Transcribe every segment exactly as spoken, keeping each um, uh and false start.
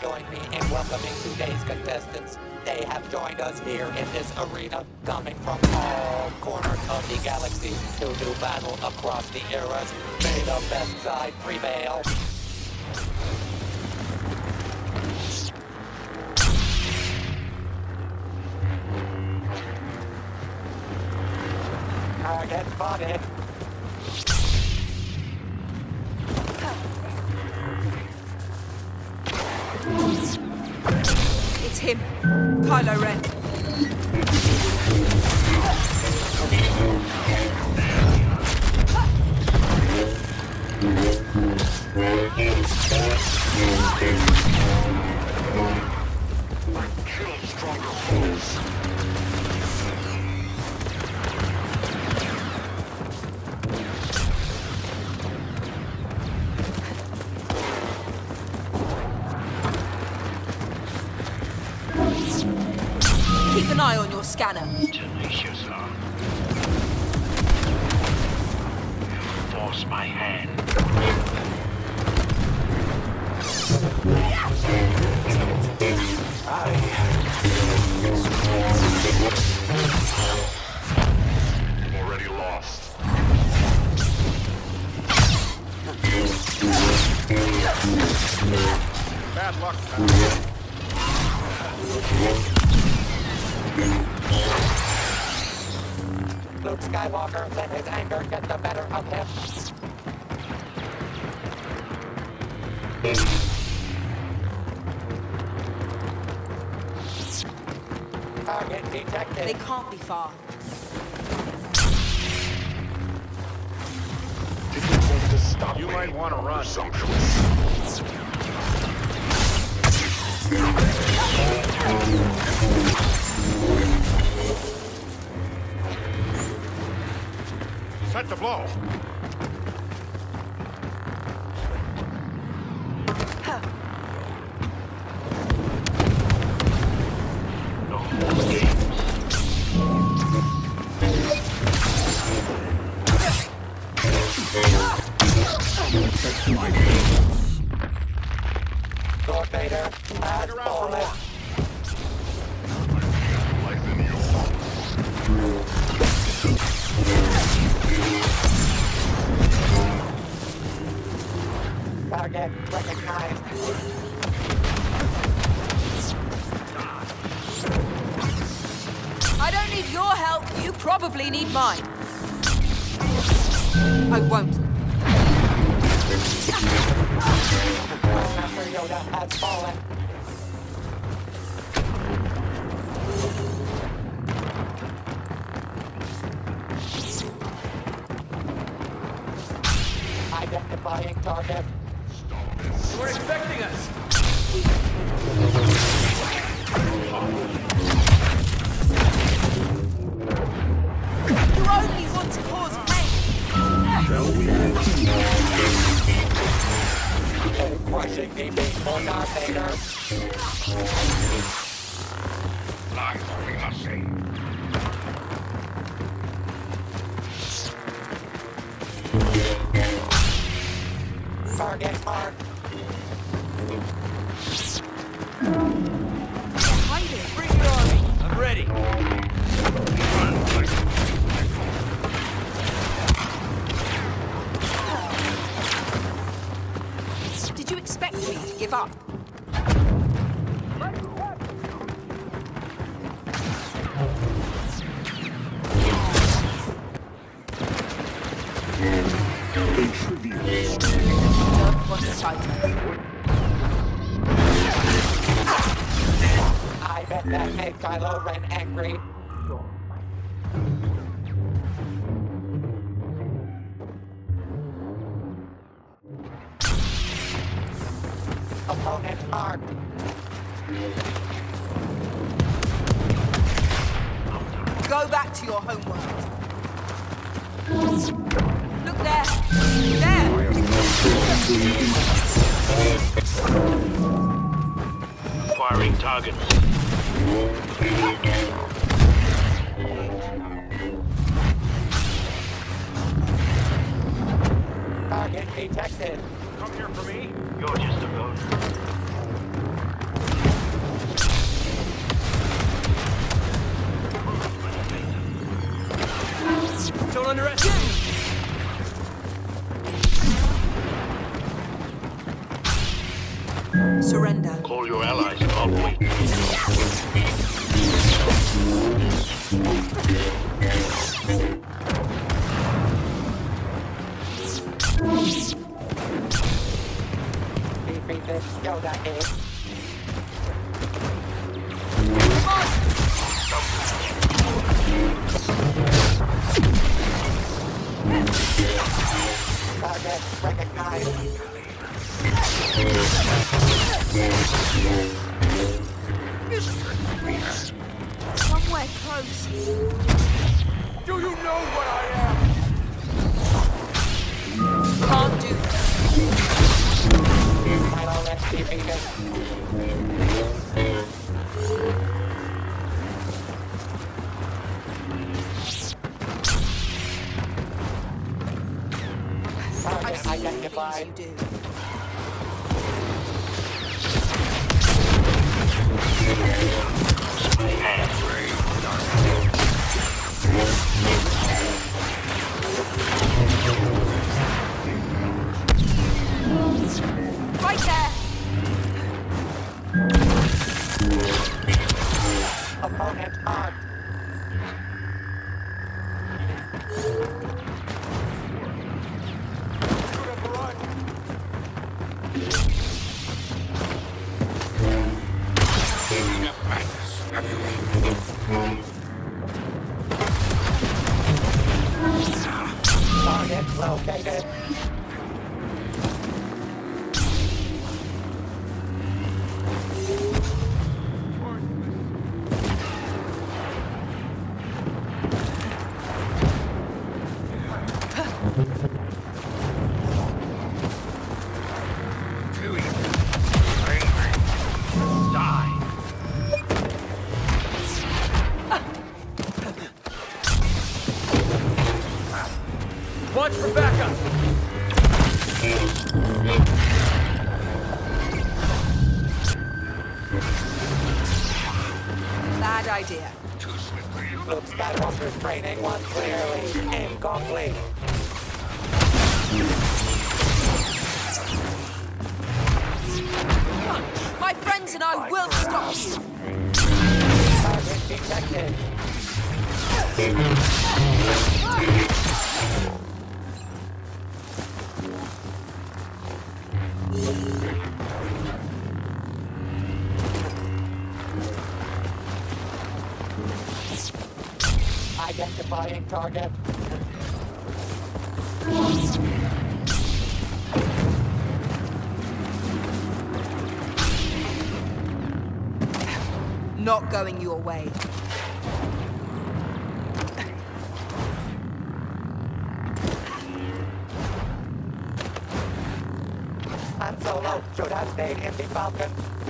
join me in welcoming today's contestants. They have joined us here in this arena, coming from all corners of the galaxy to do battle across the eras. May the best side prevail. Target spotted. It's him, Kylo Ren. Kill stronger foes. Keep an eye on your scanner. Tenacious, huh? Force my hand. Already lost. Bad luck. Luke Skywalker let his anger get the better of him. Target detected. They can't be far. Difficult to stop. You me. might want to run. Presumptuous. Set to blow. No more games. Lord Vader has fallen. Life in you. Target recognized. I don't need your help. You probably need mine. I won't. Master Yoda has fallen. Identifying target. You were expecting us. You only want to cause pain. A crushing defeat for Darth Vader. Life we must save. Target marked. Behind it. Bring your army. I'm ready. Did you expect me to give up? Don't want to fight. I bet that made Kylo Ren angry. Opponent marked. Go back to your homeworld. Look there. There. Firing targets. Target detected. Come here for me. You're just a ghost. Don't underestimate. Surrender. Call your allies. I'll wait. Defeat this Yoda is. Target recognized. Somewhere close. Do you know what I am? Can't do this. Final let's defeat it. I've Target seen the identified. things you do. Right there! Opponent on. Target located. Watch for backup. Bad idea. Luke Skywalker's training was clearly incomplete. My friends and I will stop you. Target detected. Identifying target. Not going your way. Han Solo should have stayed in the Falcon.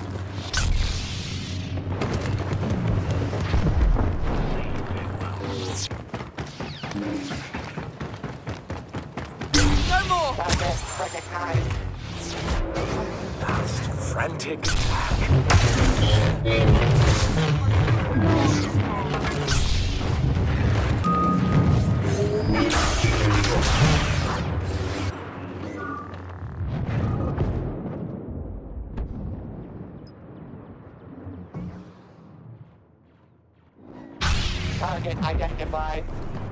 No more! Target recognized. Last frantic attack. Target identified.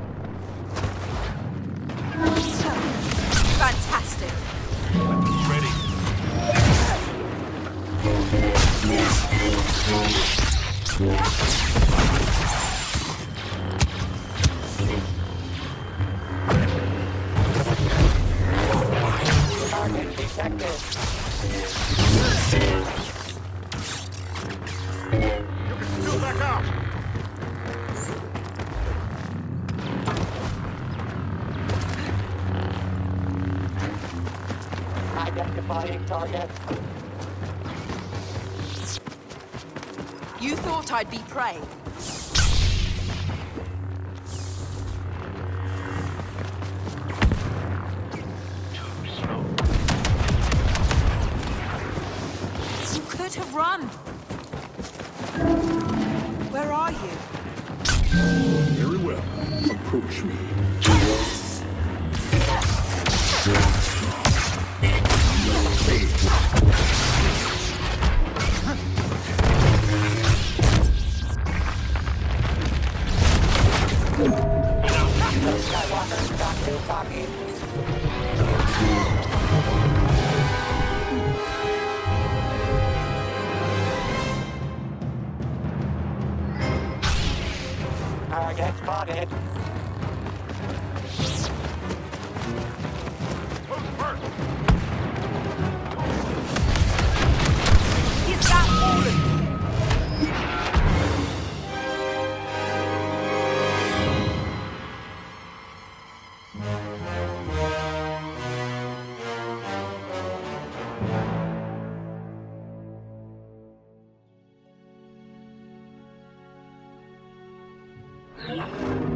Fantastic. Ready. Target detected. Still back out. Identifying target. You thought I'd be prey. Too slow. You could have run. Where are you? Very well. approach me. Skywalker got too cocky. Target spotted. Who's first? He's got fallen. Yeah.